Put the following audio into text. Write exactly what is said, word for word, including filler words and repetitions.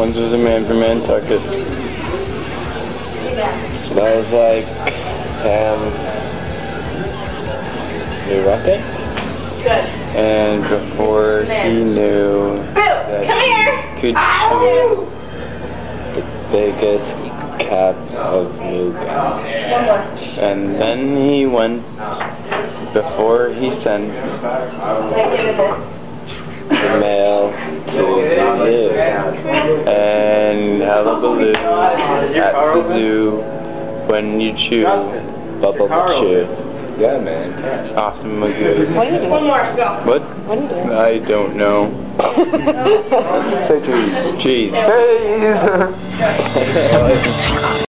One's was a man from Nantucket. That was like Sam New Rocket. Good. And before he knew that he could shoot the biggest cap of Luga. And then he went, before he sent the mail to the zoo. And hullabaloo at the zoo when you chew, bubble chew. Yeah, man. Awesome Magoo. What are you doing? One more, go. What? What are you doing? I don't know. Say cheese. Cheese. Cheese!